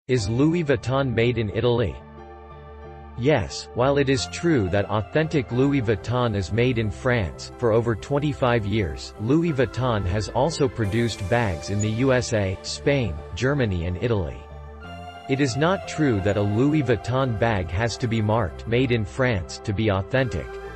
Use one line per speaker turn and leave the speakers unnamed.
Is Louis Vuitton made in Italy? Yes, while it is true that authentic Louis Vuitton is made in France, for over 25 years, Louis Vuitton has also produced bags in the USA, Spain, Germany and Italy. It is not true that a Louis Vuitton bag has to be marked "Made in France" to be authentic.